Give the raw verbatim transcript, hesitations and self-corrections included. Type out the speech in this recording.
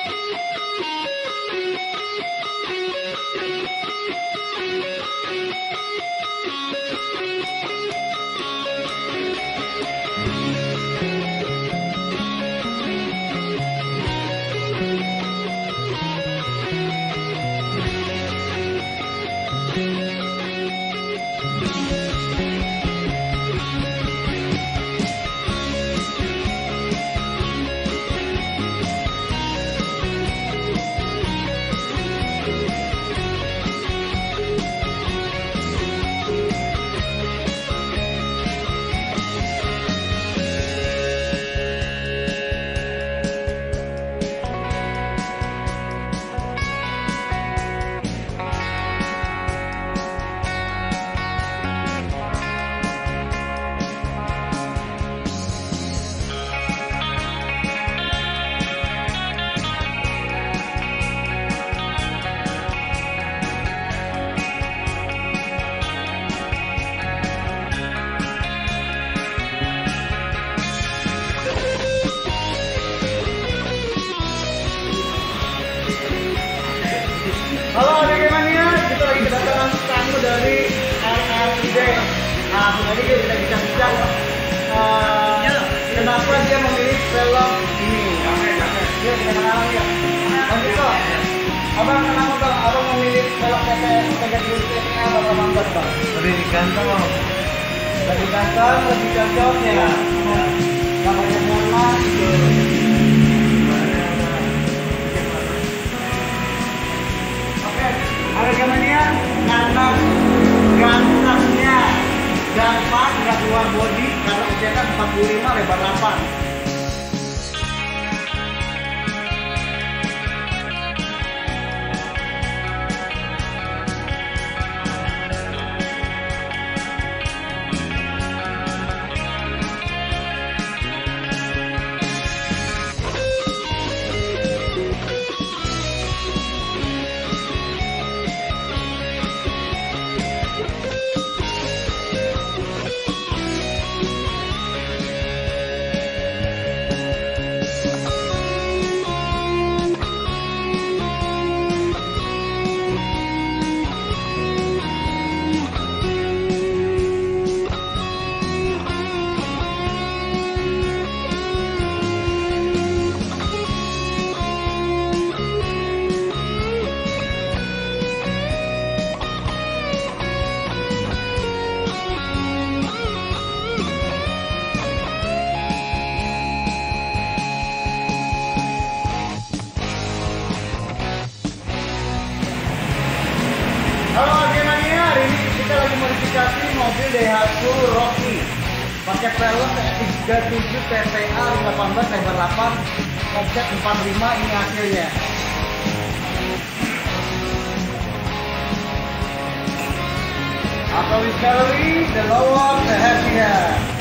Halo bagaimana? Kita lagi kedatangan tamu dari R R I D. Nah, tadi kita bincang-bincang uh, kenapa dia memilih velg ini. Yuk kita kenalan ya. Lanjut kok. Abang kenapa bang? Abang memilih velg T T tiga puluh T T A berapa bang? Bang? Lebih ganteng bang. Lebih ganteng, lebih cocok ya. Namanya warna. Harga mania karena gantengnya, gampang nggak keluar body karena usianya empat puluh lima, lebar delapan. Halo bagaimana? Hari ini kita lagi modifikasi mobil Daihatsu Rocky pakai velg tiga puluh tujuh T T A delapan belas lebar delapan, offset empat puluh lima, ini hasilnya. After we calorie, the lower the happier.